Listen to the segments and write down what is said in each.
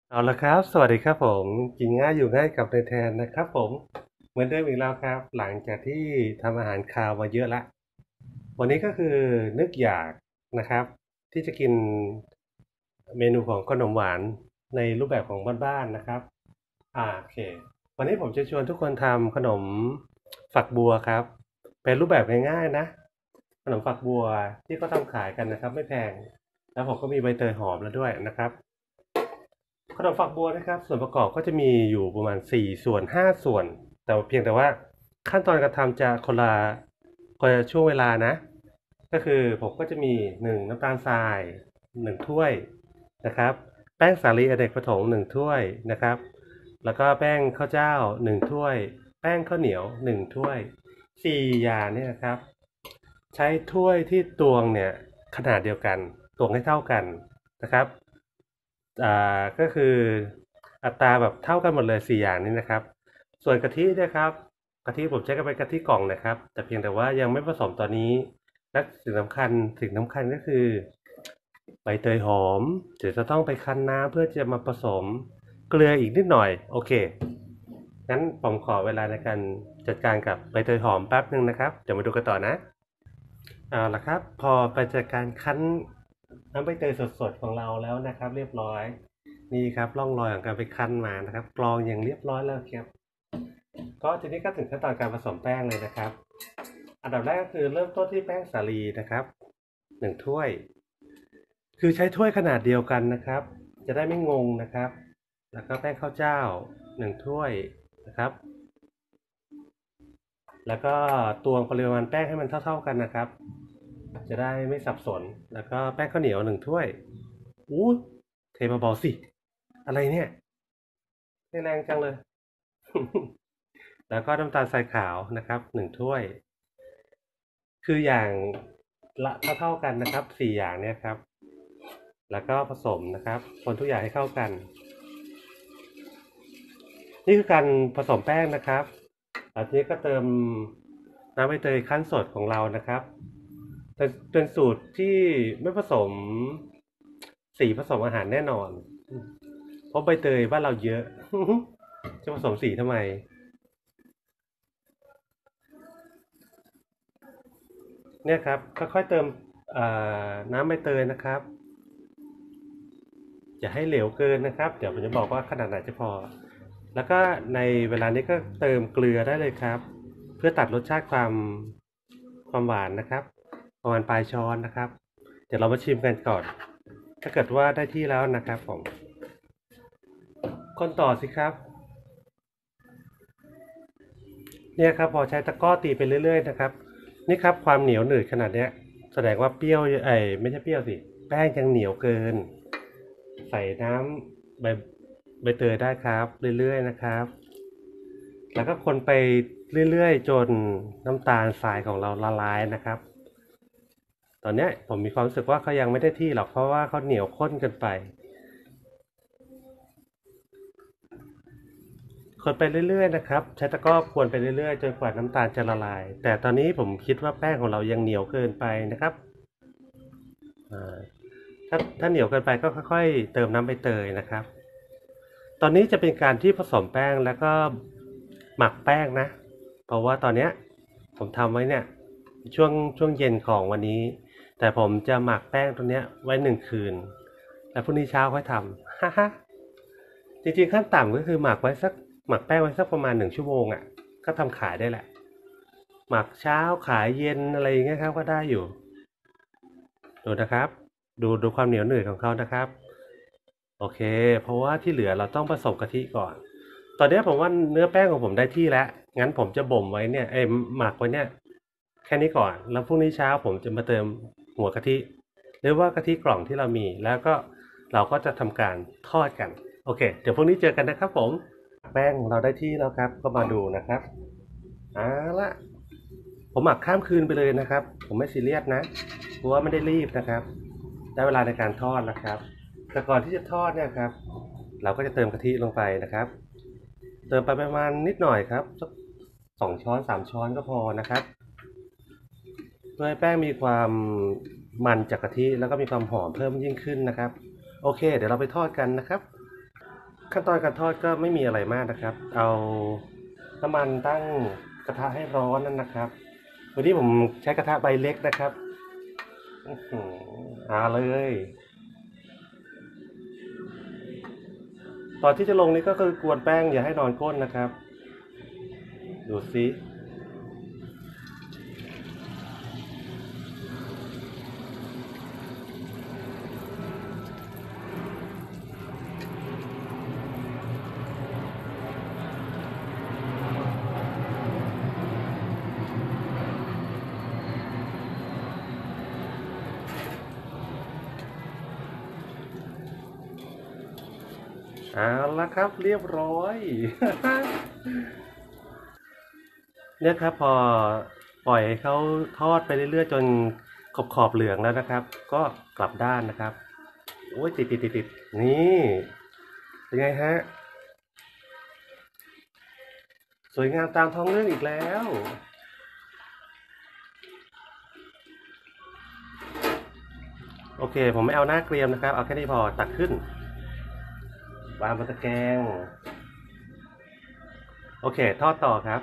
เอาละครับสวัสดีครับผมกินง่ายอยู่ง่ายกับนายแทนนะครับผมเหมือนเดิมอีกแล้วครับหลังจากที่ทำอาหารคาวมาเยอะละวันนี้ก็คือนึกอยากนะครับที่จะกินเมนูของขนมหวานในรูปแบบของบ้านๆนะครับโอเควันนี้ผมจะชวนทุกคนทำขนมฝักบัวครับเป็นรูปแบบง่ายๆนะขนมฝักบัวที่เขาทำขายกันนะครับไม่แพงแล้วผมก็มีใบเตยหอมแล้วด้วยนะครับ ขนมฝักบัวนะครับส่วนประกอบก็จะมีอยู่ประมาณ4ส่วน5ส่วนแต่เพียงแต่ว่าขั้นตอนการทำจะคนละช่วงเวลานะก็คือผมก็จะมี1น้ำตาลทราย1ถ้วยนะครับแป้งสาลีอเนกประสงค์1ถ้วยนะครับแล้วก็แป้งข้าวเจ้า1ถ้วยแป้งข้าวเหนียว1ถ้วย4อย่างเนี่ยนะครับใช้ถ้วยที่ตวงเนี่ยขนาดเดียวกันตวงให้เท่ากันนะครับ ก็คืออัตราแบบเท่ากันหมดเลย4อย่างนี้นะครับส่วนกะทินะครับกะทิผมใช้ก็เป็นกะทิกล่องนะครับแต่เพียงแต่ว่ายังไม่ผสมตอนนี้และสิ่งสำคัญก็คือใบเตยหอมเดี๋ยวจะต้องไปคั้นน้ำเพื่อจะมาผสมเกลืออีกนิดหน่อยโอเคงั้นผมขอเวลาในการจัดการกับใบเตยหอมแป๊บหนึ่งนะครับเดี๋ยวมาดูกันต่อนะเอาละครับพอไปจัดการคั้นน้ำใบเตยสดๆของเราแล้วนะครับเรียบร้อย นี่ครับร่องรอยของการไปคั้นมานะครับกรองอย่างเรียบร้อยแล้วครับก็ทีนี้ก็ถึงขั้นตอนการผสมแป้งเลยนะครับอันดับแรกก็คือเริ่มต้นที่แป้งสาลีนะครับ1 ถ้วยคือใช้ถ้วยขนาดเดียวกันนะครับจะได้ไม่งงนะครับแล้วก็แป้งข้าวเจ้า1 ถ้วยนะครับแล้วก็ตวงปริมาณแป้งให้มันเท่าๆกันนะครับจะได้ไม่สับสนแล้วก็แป้งข้าวเหนียว1 ถ้วยอู้เทเบาๆสิอะไรเนี่ยไม่แรงจังเลย แล้วก็น้ำตาลทรายขาวนะครับ1 ถ้วยคืออย่างละเท่ากันนะครับ4 อย่างเนี่ยครับแล้วก็ผสมนะครับคนทุกอย่างให้เข้ากันนี่คือการผสมแป้งนะครับทีนี้ก็เติมน้ำใบเตยขั้นสดของเรานะครับเป็นสูตรที่ไม่ผสมสีผสมอาหารแน่นอนเพราะใบเตยบ้านเราเยอะจะผสมสีทำไมเนี่ยครับค่อยๆเติมน้ำใบเตยนะครับ อย่าให้เหลวเกินนะครับเดี๋ยวผมจะบอกว่าขนาดไหนจะพอแล้วก็ในเวลานี้ก็เติมเกลือได้เลยครับเพื่อตัดรสชาติความหวานนะครับประมาณปลายช้อนนะครับเดี๋ยวเรามาชิมกันก่อนถ้าเกิดว่าได้ที่แล้วนะครับผมคนต่อสิครับเนี่ยครับพอใช้ตะกร้อตีไปเรื่อยๆนะครับนี่ครับความเหนียวหนืดขนาดเนี้ยแสดงว่าเปรี้ยวไม่ใช่เปรี้ยวสิแป้งยังเหนียวเกินใส่น้ำใบเตยได้ครับเรื่อยๆนะครับ แล้วก็คนไปเรื่อยๆจนน้ำตาลทรายของเราละลายนะครับตอนนี้ผมมีความรู้สึกว่าเขายังไม่ได้ที่หรอกเพราะว่าเขาเหนียวข้นเกินไปคนไปเรื่อยๆนะครับใช้ตะกร้อควรไปเรื่อยๆจนกว่าน้ำตาลจะละลายแต่ตอนนี้ผมคิดว่าแป้งของเรายังเหนียวเกินไปนะครับถ้าเหนียวเกินไปก็ค่อยๆเติมน้ำใบเตยนะครับตอนนี้จะเป็นการที่ผสมแป้งแล้วก็หมักแป้งนะเพราะว่าตอนนี้ผมทำไว้เนี่ยช่วงเย็นของวันนี้แต่ผมจะหมักแป้งตัวเนี้ยไว้1 คืนแล้วพรุ่งนี้เช้าค่อยทำฮ่าฮ่าจริงๆขั้นต่ำก็คือหมักแป้งไว้สักประมาณ1 ชั่วโมงอ่ะก็ทำขายได้แหละหมักเช้าขายเย็นอะไรอย่างเงี้ยครับก็ได้อยู่ดูนะครับดูความเหนียวหนืดของเขานะครับ โอเคเพราะว่าที่เหลือเราต้องผสมกะทิก่อนตอนนี้ผมว่าเนื้อแป้งของผมได้ที่แล้วงั้นผมจะบ่มไว้เนี่ยหมักไว้เนี่ยแค่นี้ก่อนแล้วพรุ่งนี้เช้าผมจะมาเติมหัวกะทิหรือว่ากะทิกล่องที่เรามีแล้วก็เราก็จะทำการทอดกันโอเคเดี๋ยวพรุ่งนี้เจอกันนะครับผมแป้งเราได้ที่แล้วครับก็มาดูนะครับเอาละผมหมักข้ามคืนไปเลยนะครับผมไม่ซีเรียสนะเพราะว่าไม่ได้รีบนะครับได้เวลาในการทอดแล้วครับ แต่ก่อนที่จะทอดเนี่ยครับเราก็จะเติมกะทิลงไปนะครับเติมไปประมาณนิดหน่อยครับสัก2 ช้อน3 ช้อนก็พอนะครับเพื่อให้แป้งมีความมันจากกะทิแล้วก็มีความหอมเพิ่มยิ่งขึ้นนะครับโอเคเดี๋ยวเราไปทอดกันนะครับขั้นตอนการทอดก็ไม่มีอะไรมากนะครับเอาน้ำมันตั้งกระทะให้ร้อนนั่นนะครับวันนี้ผมใช้กระทะใบเล็กนะครับเลยตอนที่จะลงนี่ก็คือกวนแป้งอย่าให้นอนก้นนะครับดูสิเอาละครับเรียบร้อย เนี่ยครับพอปล่อยให้เขาทอดไปเรื่อยๆจนขอบเหลืองแล้วนะครับก็กลับด้านนะครับโอ้ยติดนี่เป็นไงฮะสวยงามตามท้องเรื่องอีกแล้วโอเคผมไม่เอาหน้าเกรียมนะครับเอาแค่นี้พอตักขึ้นวางบนตะแกรงโอเคทอดต่อครับ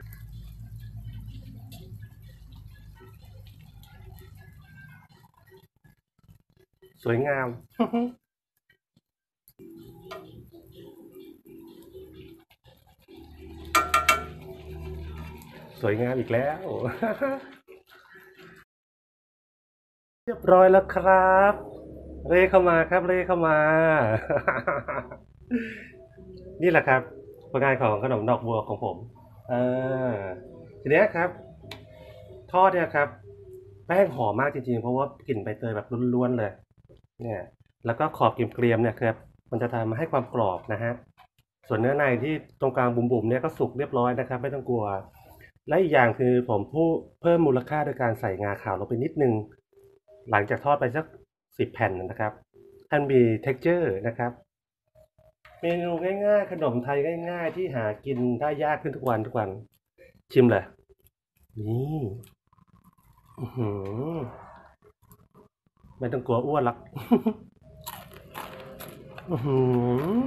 สวยงาม สวยงามอีกแล้ว เรียบร้อยแล้วครับ เร่เข้ามาครับเร่เข้ามา นี่แหละครับผลงานของขนมดอกบัวของผมเออทีนี้ครับทอดเนี่ยครับแป้งหอมมากจริงๆเพราะว่ากลิ่นใบเตยแบบล้วนๆเลยเนี่ยแล้วก็ขอบเกรียมๆเนี่ยครับมันจะทำให้ความกรอบนะฮะส่วนเนื้อในที่ตรงกลางบุ๋มๆเนี่ยก็สุกเรียบร้อยนะครับไม่ต้องกลัวและอีกอย่างคือผมเพิ่มมูลค่าโดยการใส่งาขาวลงไปนิดนึงหลังจากทอดไปสัก10 แผ่นนะครับท่านมี texture นะครับเมนูง่ายๆขนมไทยง่ายๆที่หากินได้ยากขึ้นทุกวันชิมเลยนี่อื้อหือไม่ต้องกลัวอ้วนหรอก อื้อหือ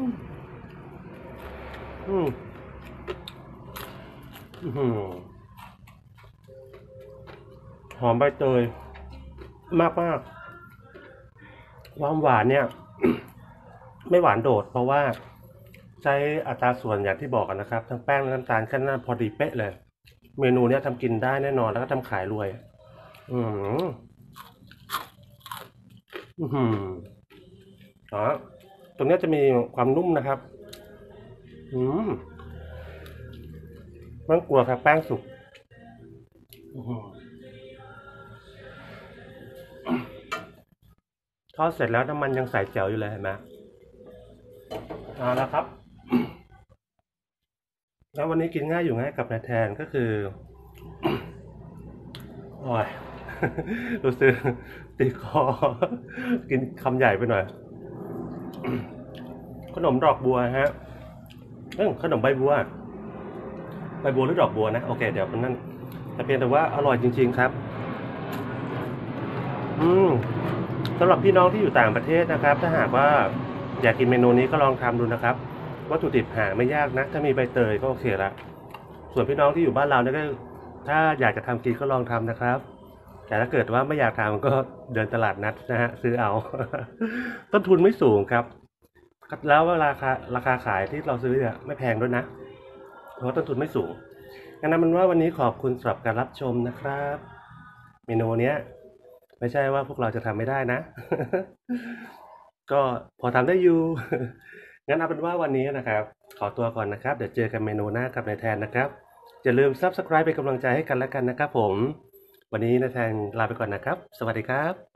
อืมอื้อหือหอมใบเตยมากๆความหวานเนี่ย ไม่หวานโดดเพราะว่าใช้อัตราส่วนอย่างที่บอกกันนะครับทั้งแป้งและน้ำตาลแค่นั้นพอดีเป๊ะเลยเมนูเนี้ยทำกินได้แน่นอนแล้วก็ทำขายรวยอืมอืมอ๋อตรงเนี้ยจะมีความนุ่มนะครับอืมไม่ต้องกลัวครับแป้งสุกอื้อหือทอดเสร็จแล้วน้ำมันยังใสแจ๋วอยู่เลยเห็นไหมเอาละครับแล้ววันนี้กินง่ายอยู่ง่ายกับนายแทนก็คือ โอ้ย รู้สึกติดคอ กินคำใหญ่ไปหน่อย ขนมดอกบัวฮะขนมใบบัวใบบัวหรือดอกบัวนะโอเคเดี๋ยวมันนั่นแต่เพียงแต่ว่าอร่อยจริงๆครับอืมสำหรับพี่น้องที่อยู่ต่างประเทศนะครับถ้าหากว่าอยากกินเมนูนี้ก็ลองทำดูนะครับวัตถุดิบหาไม่ยากนะถ้ามีใบเตยก็โอเคละส่วนพี่น้องที่อยู่บ้านเราเนี่ยก็ถ้าอยากจะทำกินก็ลองทำนะครับแต่ถ้าเกิดว่าไม่อยากทำก็เดินตลาดนัดนะฮะซื้อเอา ต้นทุนไม่สูงครับแล้วราคาขายที่เราซื้อเนี่ยไม่แพงด้วยนะเพราะว่าต้นทุนไม่สูงงั้นนะมันว่าวันนี้ขอบคุณสำหรับการรับชมนะครับเมนูเนี้ยไม่ใช่ว่าพวกเราจะทำไม่ได้นะ ก็พอทำได้อยู่ งั้นเอาเป็นว่าวันนี้นะครับขอตัวก่อนนะครับเดี๋ยวเจอกันเมนูหน้ากับนายแทนนะครับอย่าลืม Subscribe เป็นกำลังใจให้กันและกันนะครับผมวันนี้นายแทนลาไปก่อนนะครับสวัสดีครับ